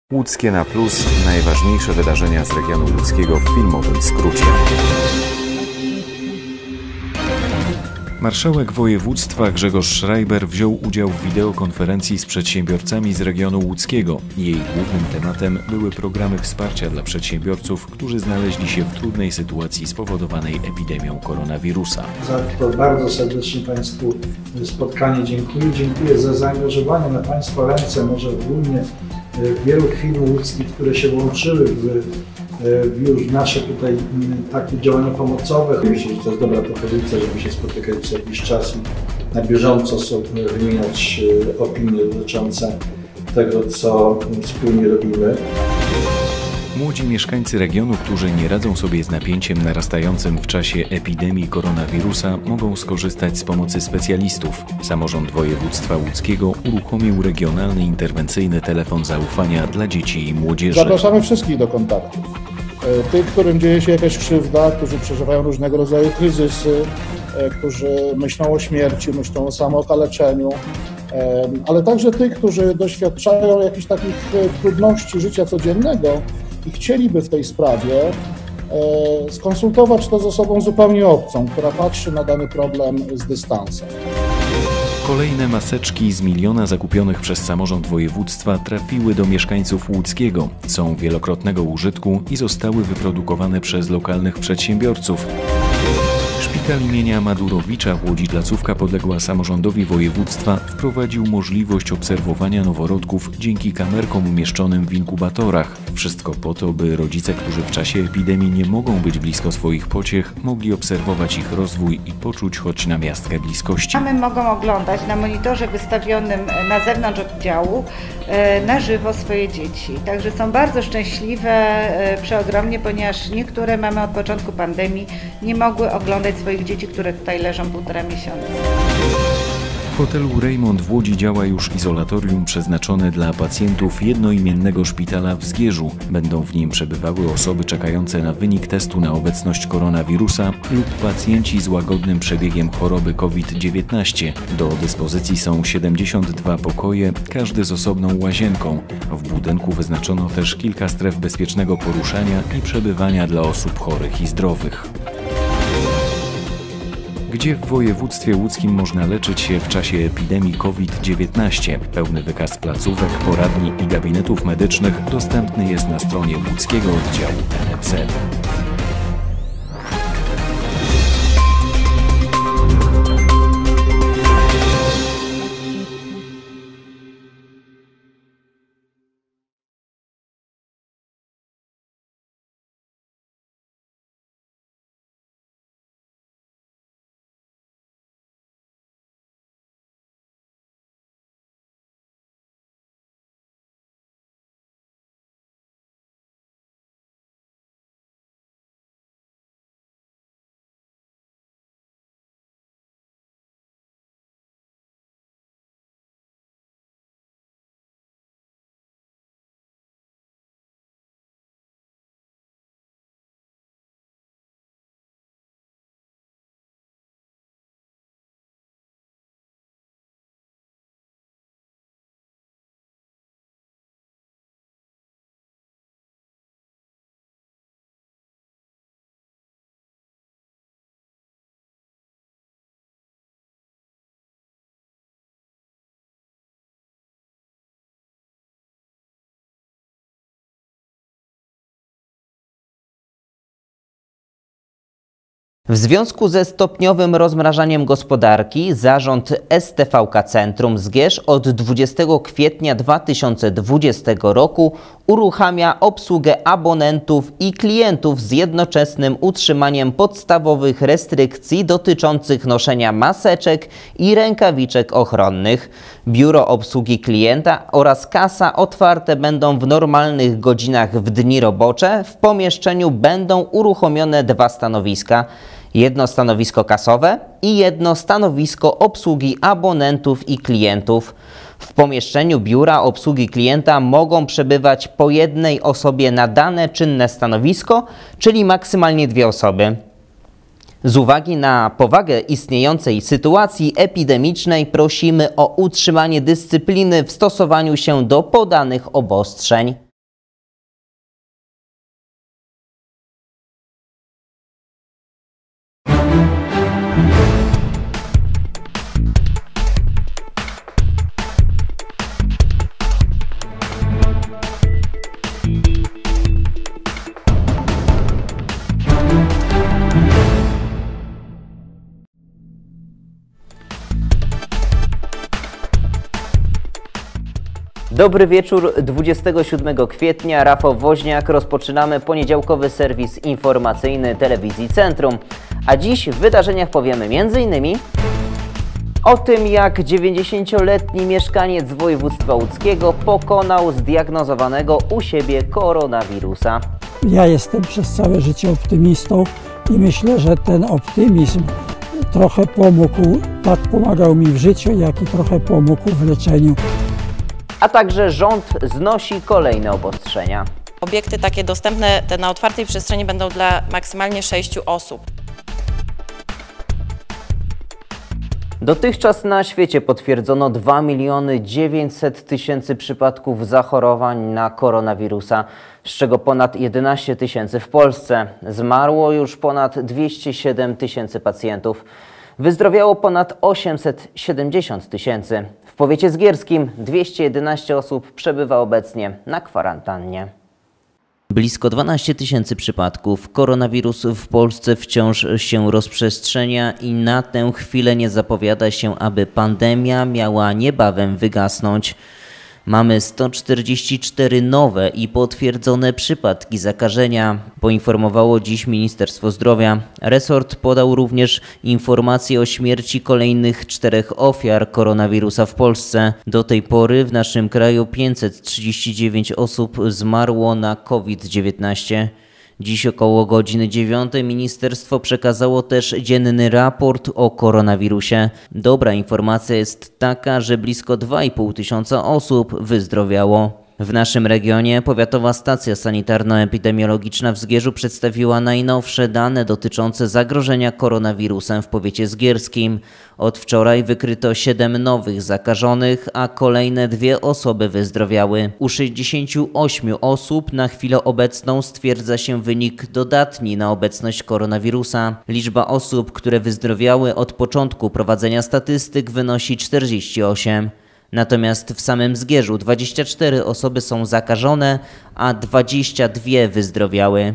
Łódzkie na plus. Najważniejsze wydarzenia z regionu łódzkiego w filmowym skrócie. Marszałek województwa Grzegorz Schreiber wziął udział w wideokonferencji z przedsiębiorcami z regionu łódzkiego. Jej głównym tematem były programy wsparcia dla przedsiębiorców, którzy znaleźli się w trudnej sytuacji spowodowanej epidemią koronawirusa. Za to bardzo serdecznie Państwu spotkanie dziękuję. Dziękuję za zaangażowanie na Państwa ręce, może ogólnie wielu firm łódzkich, które się włączyły w już nasze tutaj takie działania pomocowe. Myślę, że to jest dobra propozycja, żeby się spotykać co jakiś czas i na bieżąco sobie wymieniać opinie dotyczące tego, co wspólnie robimy. Młodzi mieszkańcy regionu, którzy nie radzą sobie z napięciem narastającym w czasie epidemii koronawirusa, mogą skorzystać z pomocy specjalistów. Samorząd województwa łódzkiego uruchomił regionalny interwencyjny telefon zaufania dla dzieci i młodzieży. Zapraszamy wszystkich do kontaktu. Tych, którym dzieje się jakaś krzywda, którzy przeżywają różnego rodzaju kryzysy, którzy myślą o śmierci, myślą o samookaleczeniu, ale także tych, którzy doświadczają jakichś takich trudności życia codziennego i chcieliby w tej sprawie skonsultować to z osobą zupełnie obcą, która patrzy na dany problem z dystansem. Kolejne maseczki z 1 miliona zakupionych przez samorząd województwa trafiły do mieszkańców łódzkiego. Są wielokrotnego użytku i zostały wyprodukowane przez lokalnych przedsiębiorców. Szpital imienia Madurowicza w Łodzi placówka podległa samorządowi województwa wprowadził możliwość obserwowania noworodków dzięki kamerkom umieszczonym w inkubatorach. Wszystko po to, by rodzice, którzy w czasie epidemii nie mogą być blisko swoich pociech, mogli obserwować ich rozwój i poczuć choć namiastkę bliskości. Mamy mogą oglądać na monitorze wystawionym na zewnątrz oddziału na żywo swoje dzieci. Także są bardzo szczęśliwe, przeogromnie, ponieważ niektóre mamy od początku pandemii nie mogły oglądać swoich dzieci, które tutaj leżą 1,5 miesiąca. W hotelu Rejmont w Łodzi działa już izolatorium przeznaczone dla pacjentów jednoimiennego szpitala w Zgierzu. Będą w nim przebywały osoby czekające na wynik testu na obecność koronawirusa lub pacjenci z łagodnym przebiegiem choroby COVID-19. Do dyspozycji są 72 pokoje, każdy z osobną łazienką. W budynku wyznaczono też kilka stref bezpiecznego poruszania i przebywania dla osób chorych i zdrowych. Gdzie w województwie łódzkim można leczyć się w czasie epidemii COVID-19? Pełny wykaz placówek, poradni i gabinetów medycznych dostępny jest na stronie łódzkiego oddziału NFZ. W związku ze stopniowym rozmrażaniem gospodarki zarząd STVK Centrum Zgierz od 20 kwietnia 2020 roku uruchamia obsługę abonentów i klientów z jednoczesnym utrzymaniem podstawowych restrykcji dotyczących noszenia maseczek i rękawiczek ochronnych. Biuro obsługi klienta oraz kasa otwarte będą w normalnych godzinach w dni robocze. W pomieszczeniu będą uruchomione 2 stanowiska. Jedno stanowisko kasowe i jedno stanowisko obsługi abonentów i klientów. W pomieszczeniu biura obsługi klienta mogą przebywać po jednej osobie na dane czynne stanowisko, czyli maksymalnie 2 osoby. Z uwagi na powagę istniejącej sytuacji epidemicznej prosimy o utrzymanie dyscypliny w stosowaniu się do podanych obostrzeń. Dobry wieczór, 27 kwietnia, Rafał Woźniak, rozpoczynamy poniedziałkowy serwis informacyjny Telewizji Centrum. A dziś w wydarzeniach powiemy m.in. o tym, jak 90-letni mieszkaniec województwa łódzkiego pokonał zdiagnozowanego u siebie koronawirusa. Ja jestem przez całe życie optymistą i myślę, że ten optymizm trochę pomógł, tak pomagał mi w życiu, jak i trochę pomógł w leczeniu. A także rząd znosi kolejne obostrzenia. Obiekty takie dostępne na otwartej przestrzeni będą dla maksymalnie 6 osób. Dotychczas na świecie potwierdzono 2 900 000 przypadków zachorowań na koronawirusa, z czego ponad 11 000 w Polsce. Zmarło już ponad 207 000 pacjentów. Wyzdrowiało ponad 870 000. W powiecie zgierskim 211 osób przebywa obecnie na kwarantannie. Blisko 12 000 przypadków. Koronawirus w Polsce wciąż się rozprzestrzenia i na tę chwilę nie zapowiada się, aby pandemia miała niebawem wygasnąć. Mamy 144 nowe i potwierdzone przypadki zakażenia, poinformowało dziś Ministerstwo Zdrowia. Resort podał również informacje o śmierci kolejnych 4 ofiar koronawirusa w Polsce. Do tej pory w naszym kraju 539 osób zmarło na COVID-19. Dziś około godziny 9 ministerstwo przekazało też dzienny raport o koronawirusie. Dobra informacja jest taka, że blisko 2,5 tysiąca osób wyzdrowiało. W naszym regionie Powiatowa Stacja Sanitarno-Epidemiologiczna w Zgierzu przedstawiła najnowsze dane dotyczące zagrożenia koronawirusem w powiecie zgierskim. Od wczoraj wykryto 7 nowych zakażonych, a kolejne 2 osoby wyzdrowiały. U 68 osób na chwilę obecną stwierdza się wynik dodatni na obecność koronawirusa. Liczba osób, które wyzdrowiały od początku prowadzenia statystyk wynosi 48. Natomiast w samym Zgierzu 24 osoby są zakażone, a 22 wyzdrowiały.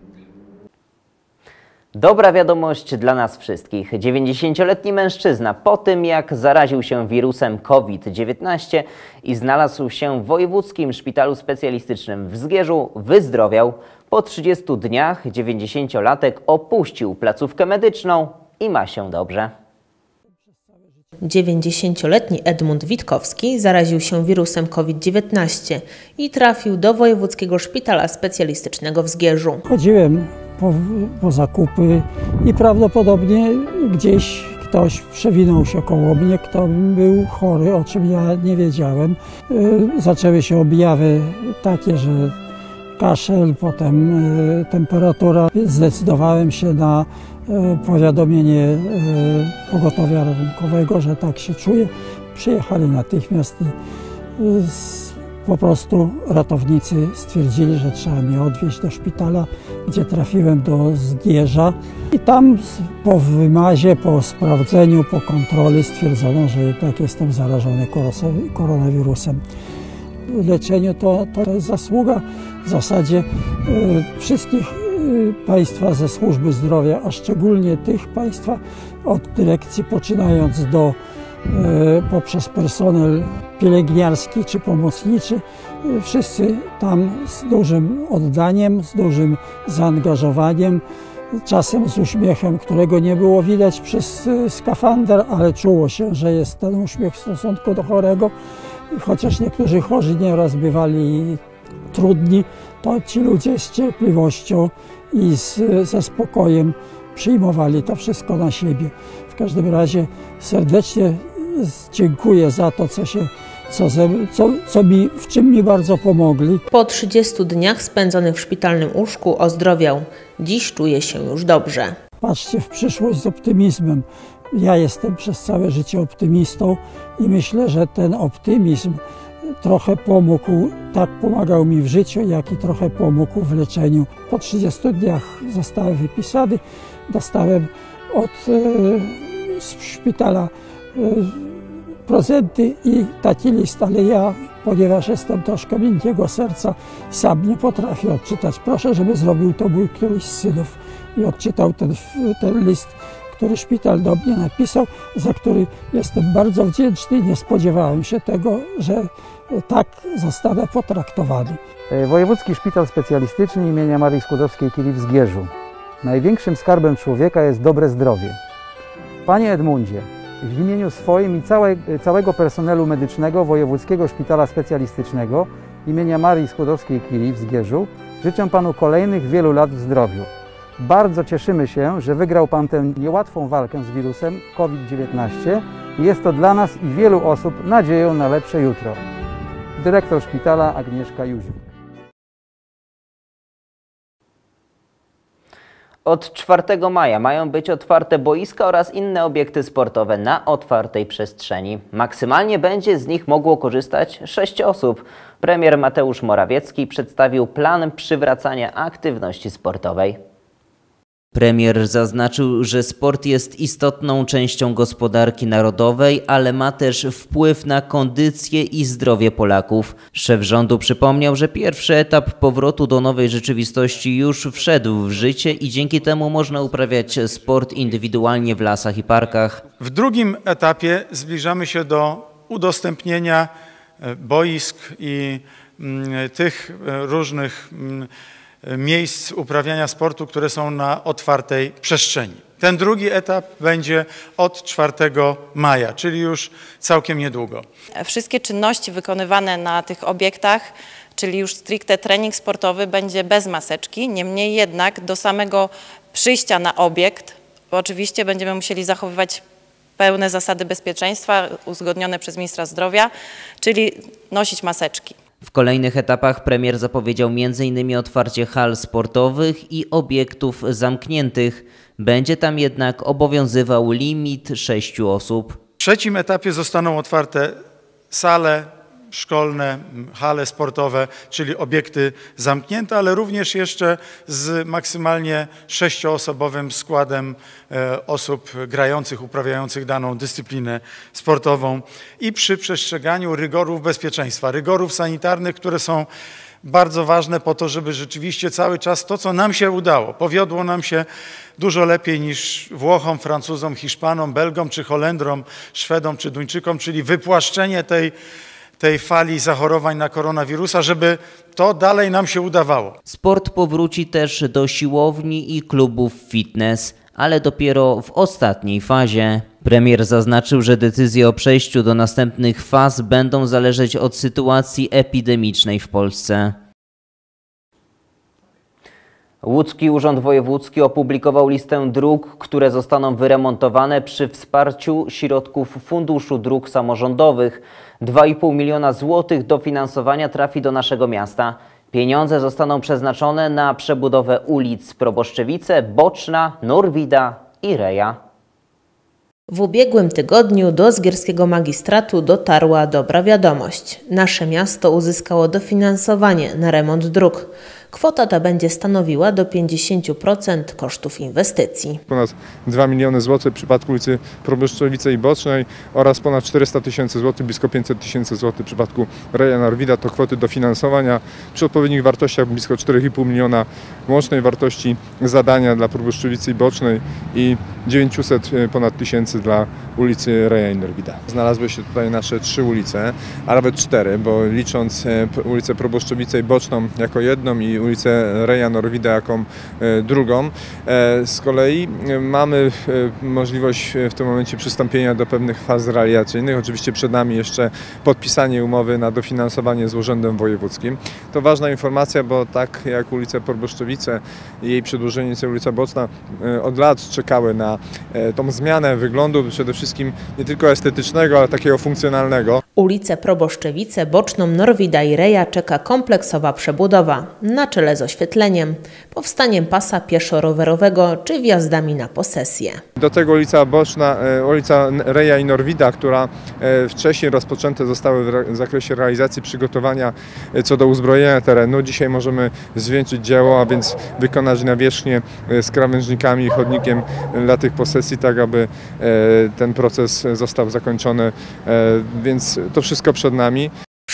Dobra wiadomość dla nas wszystkich. 90-letni mężczyzna po tym, jak zaraził się wirusem COVID-19 i znalazł się w Wojewódzkim Szpitalu Specjalistycznym w Zgierzu, wyzdrowiał. Po 30 dniach 90-latek opuścił placówkę medyczną i ma się dobrze. 90-letni Edmund Witkowski zaraził się wirusem COVID-19 i trafił do Wojewódzkiego Szpitala Specjalistycznego w Zgierzu. Chodziłem po zakupy i prawdopodobnie gdzieś ktoś przewinął się koło mnie, kto był chory, o czym ja nie wiedziałem. Zaczęły się objawy takie, że kaszel, potem temperatura. Zdecydowałem się na powiadomienie pogotowia ratunkowego, że tak się czuję. Przyjechali natychmiast i po prostu ratownicy stwierdzili, że trzeba mnie odwieźć do szpitala, gdzie trafiłem do Zgierza. I tam po wymazie, po sprawdzeniu, po kontroli stwierdzono, że tak jestem zarażony koronawirusem. Leczenie to jest zasługa w zasadzie wszystkich państwa ze służby zdrowia, a szczególnie tych państwa od dyrekcji poczynając poprzez personel pielęgniarski czy pomocniczy. Wszyscy tam z dużym oddaniem, z dużym zaangażowaniem, czasem z uśmiechem, którego nie było widać przez skafander, ale czuło się, że jest ten uśmiech w stosunku do chorego. Chociaż niektórzy chorzy nieraz bywali trudni, to ci ludzie z cierpliwością i ze spokojem przyjmowali to wszystko na siebie. W każdym razie serdecznie dziękuję za to, w czym mi bardzo pomogli. Po 30 dniach spędzonych w szpitalnym łóżku ozdrowiał. Dziś czuje się już dobrze. Patrzcie w przyszłość z optymizmem. Ja jestem przez całe życie optymistą i myślę, że ten optymizm trochę pomógł, tak pomagał mi w życiu, jak i trochę pomógł w leczeniu. Po 30 dniach zostałem wypisany, dostałem od szpitala prezenty i taki list, ale ja, ponieważ jestem troszkę miękkiego serca, sam nie potrafię odczytać. Proszę, żeby zrobił to mój któryś z synów i odczytał ten list, który szpital do mnie napisał, za który jestem bardzo wdzięczny. Nie spodziewałem się tego, że tak zostanę potraktowany. Wojewódzki Szpital Specjalistyczny imienia Marii Skłodowskiej-Curie w Zgierzu. Największym skarbem człowieka jest dobre zdrowie. Panie Edmundzie, w imieniu swoim i całego personelu medycznego Wojewódzkiego Szpitala Specjalistycznego imienia Marii Skłodowskiej-Curie w Zgierzu życzę Panu kolejnych wielu lat w zdrowiu. Bardzo cieszymy się, że wygrał Pan tę niełatwą walkę z wirusem COVID-19 i jest to dla nas i wielu osób nadzieją na lepsze jutro. Dyrektor szpitala Agnieszka Józiuk. Od 4 maja mają być otwarte boiska oraz inne obiekty sportowe na otwartej przestrzeni. Maksymalnie będzie z nich mogło korzystać 6 osób. Premier Mateusz Morawiecki przedstawił plan przywracania aktywności sportowej. Premier zaznaczył, że sport jest istotną częścią gospodarki narodowej, ale ma też wpływ na kondycję i zdrowie Polaków. Szef rządu przypomniał, że pierwszy etap powrotu do nowej rzeczywistości już wszedł w życie i dzięki temu można uprawiać sport indywidualnie w lasach i parkach. W drugim etapie zbliżamy się do udostępnienia boisk i tych różnych miejsc uprawiania sportu, które są na otwartej przestrzeni. Ten drugi etap będzie od 4 maja, czyli już całkiem niedługo. Wszystkie czynności wykonywane na tych obiektach, czyli już stricte trening sportowy, będzie bez maseczki. Niemniej jednak do samego przyjścia na obiekt, bo oczywiście będziemy musieli zachowywać pełne zasady bezpieczeństwa uzgodnione przez ministra zdrowia, czyli nosić maseczki. W kolejnych etapach premier zapowiedział m.in. otwarcie hal sportowych i obiektów zamkniętych. Będzie tam jednak obowiązywał limit 6 osób. W trzecim etapie zostaną otwarte sale szkolne, hale sportowe, czyli obiekty zamknięte, ale również jeszcze z maksymalnie 6-osobowym składem osób grających, uprawiających daną dyscyplinę sportową i przy przestrzeganiu rygorów bezpieczeństwa, rygorów sanitarnych, które są bardzo ważne po to, żeby rzeczywiście cały czas to, co nam się udało, powiodło nam się dużo lepiej niż Włochom, Francuzom, Hiszpanom, Belgom czy Holendrom, Szwedom czy Duńczykom, czyli wypłaszczenie tej fali zachorowań na koronawirusa, żeby to dalej nam się udawało. Sport powróci też do siłowni i klubów fitness, ale dopiero w ostatniej fazie. Premier zaznaczył, że decyzje o przejściu do następnych faz będą zależeć od sytuacji epidemicznej w Polsce. Łódzki Urząd Wojewódzki opublikował listę dróg, które zostaną wyremontowane przy wsparciu środków Funduszu Dróg Samorządowych. 2,5 miliona złotych dofinansowania trafi do naszego miasta. Pieniądze zostaną przeznaczone na przebudowę ulic Proboszczewice, Boczna, Norwida i Reja. W ubiegłym tygodniu do Zgierskiego Magistratu dotarła dobra wiadomość. Nasze miasto uzyskało dofinansowanie na remont dróg. Kwota ta będzie stanowiła do 50% kosztów inwestycji. Ponad 2 miliony złotych w przypadku ulicy Proboszczewice i Bocznej oraz ponad 400 tysięcy złotych, blisko 500 tysięcy złotych w przypadku Reja Norwida. To kwoty dofinansowania przy odpowiednich wartościach blisko 4,5 miliona łącznej wartości zadania dla Proboszczewicy i Bocznej i 900 ponad tysięcy dla ulicy Reja i Norwida. Znalazły się tutaj nasze 3 ulice, a nawet 4, bo licząc ulicę Proboszczewice i Boczną jako jedną i ulicę Reja Norwida jako drugą. Z kolei mamy możliwość w tym momencie przystąpienia do pewnych faz realizacyjnych. Oczywiście przed nami jeszcze podpisanie umowy na dofinansowanie z Urzędem Wojewódzkim. To ważna informacja, bo tak jak ulica Proboszczewice i jej przedłużenie, ulica Boczna od lat czekały na tą zmianę wyglądu, przede wszystkim nie tylko estetycznego, ale takiego funkcjonalnego. Ulice Proboszczewice, Boczną, Norwida i Reja czeka kompleksowa przebudowa, na czele z oświetleniem, powstaniem pasa pieszo-rowerowego czy wjazdami na posesję. Do tego ulica Boczna, ulica Reja i Norwida, która wcześniej rozpoczęte zostały w zakresie realizacji przygotowania co do uzbrojenia terenu. Dzisiaj możemy zwieńczyć dzieło, a więc wykonać nawierzchnię z krawężnikami i chodnikiem dla tych posesji, tak aby ten proces został zakończony, więc to wszystko przed nami.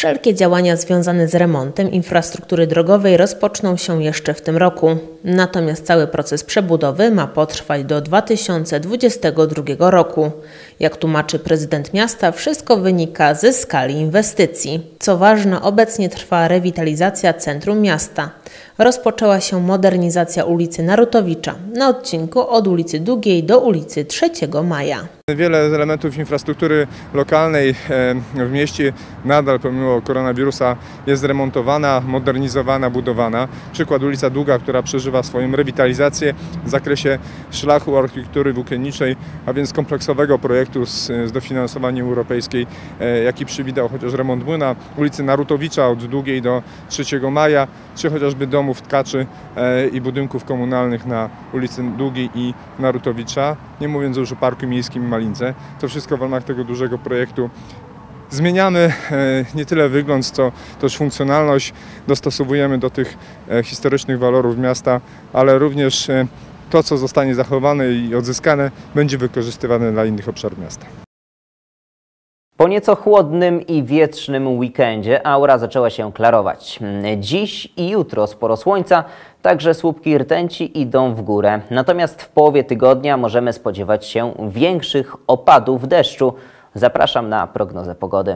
Wszelkie działania związane z remontem infrastruktury drogowej rozpoczną się jeszcze w tym roku. Natomiast cały proces przebudowy ma potrwać do 2022 roku. Jak tłumaczy prezydent miasta, wszystko wynika ze skali inwestycji. Co ważne, obecnie trwa rewitalizacja centrum miasta. Rozpoczęła się modernizacja ulicy Narutowicza na odcinku od ulicy Długiej do ulicy 3 Maja. Wiele elementów infrastruktury lokalnej w mieście nadal pomimo koronawirusa jest remontowana, modernizowana, budowana. Przykład ulica Długa, która przeżywa swoją rewitalizację w zakresie szlaku architektury włókienniczej, a więc kompleksowego projektu z dofinansowaniem europejskiej, jaki przewidał chociaż remont młyna, ulicy Narutowicza od Długiej do 3 Maja, czy chociażby domów tkaczy i budynków komunalnych na ulicy Długiej i Narutowicza, nie mówiąc już o Parku Miejskim Malince. To wszystko w ramach tego dużego projektu zmieniamy nie tyle wygląd, co też funkcjonalność, dostosowujemy do tych historycznych walorów miasta, ale również to, co zostanie zachowane i odzyskane, będzie wykorzystywane dla innych obszarów miasta. Po nieco chłodnym i wietrznym weekendzie aura zaczęła się klarować. Dziś i jutro sporo słońca, także słupki rtęci idą w górę. Natomiast w połowie tygodnia możemy spodziewać się większych opadów deszczu. Zapraszam na prognozę pogody.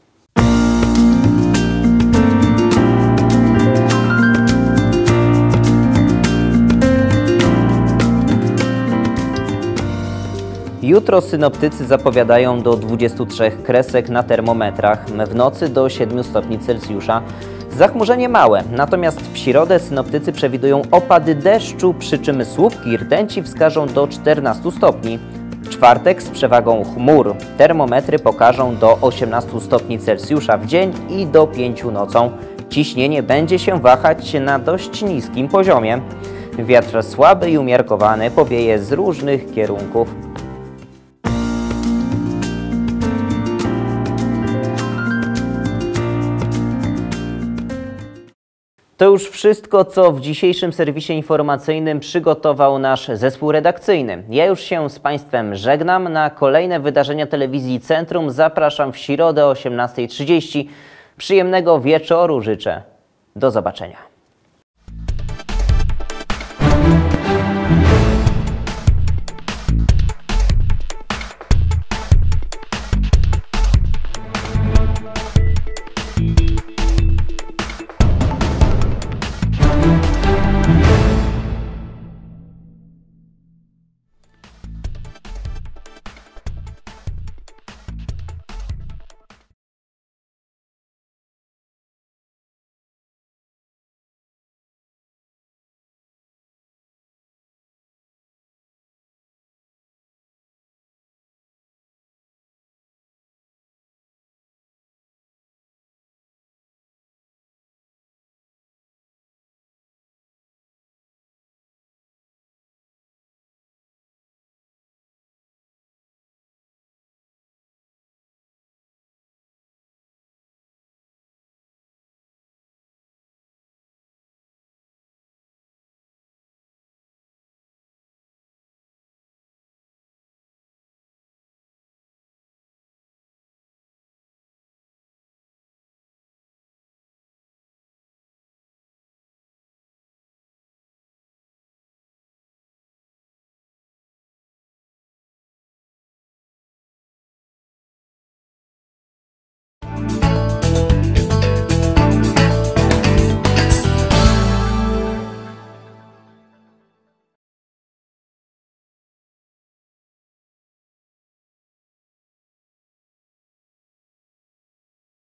Jutro synoptycy zapowiadają do 23 kresek na termometrach, w nocy do 7 stopni Celsjusza. Zachmurzenie małe, natomiast w środę synoptycy przewidują opady deszczu, przy czym słupki rtęci wskażą do 14 stopni. W czwartek z przewagą chmur. Termometry pokażą do 18 stopni Celsjusza w dzień i do 5 nocą. Ciśnienie będzie się wahać na dość niskim poziomie. Wiatr słaby i umiarkowany powieje z różnych kierunków. To już wszystko, co w dzisiejszym serwisie informacyjnym przygotował nasz zespół redakcyjny. Ja już się z Państwem żegnam. Na kolejne wydarzenia telewizji Centrum zapraszam w środę o 18:30. Przyjemnego wieczoru życzę. Do zobaczenia.